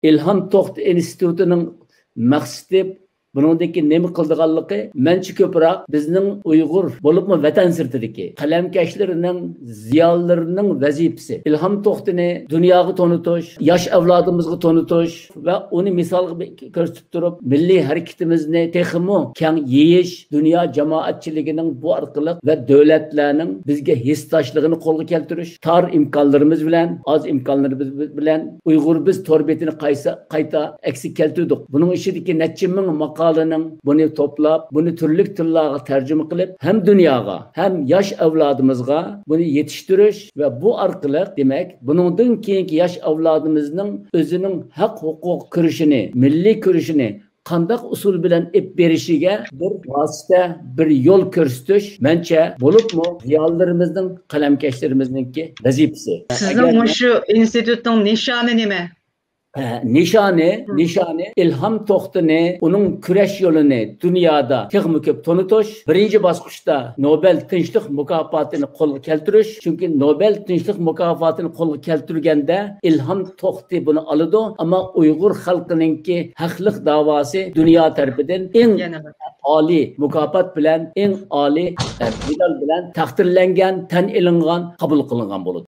İlham To'xta institutining maqsadi buningdagi nima qildiganligi mencha ko'proq bizning Uyg'ur bo'libmi vatan sirtidagi qalamkashlarining ziyolilarining vazifasi. İlham To'xtani dunyoga tanitish, yosh avlodimizga tanitish va uni misol ko'rsatib turib, milliy harakatimizni texmo keng yeyish, dunyo jamoatchiligining bu orqali va davlatlarning bizga hissdoshligini qo'lga keltirish, tor imkonlarimiz bilan, oz imkonlarimiz bilan Uyg'ur biz torbetini qayta aksi keltirdik. Buning ichidagi necha ming maqolaning buni to'plab, buni turli tillarga tarjima qilib, hem dunyoga, hem yosh avlodimizga buni yetishtirish va bu orqali demak, buningdan keyingi yosh avlodimizning o'zining haq huquq ko'rishini, milliy ko'rishini qandaq usul bilan ip berishiga bir vosita, bir yo'l ko'rsatish mencha bo'libmi ziyolilarimizning, qalamkashlarimizninki vazifasi. Sizning shu institutning nishoni nima? Nişanı İlham To'xtani, onun kurash yo'lini dunyoda texmi ko'p tanitish, birinchi bosqichda Nobel tinchlik mukofotini qo'lga keltirish. Chunki Nobel tinchlik mukofotini qo'lga keltirganda İlham To'xti buni oladi, ammo Uyg'ur xalqininki haqliq da'vosi dunyo tarafidan eng oliy mukofot bilan, eng oliy medal bilan taqdirlangan, tan ilingan, qabul qilingan bo'ladi.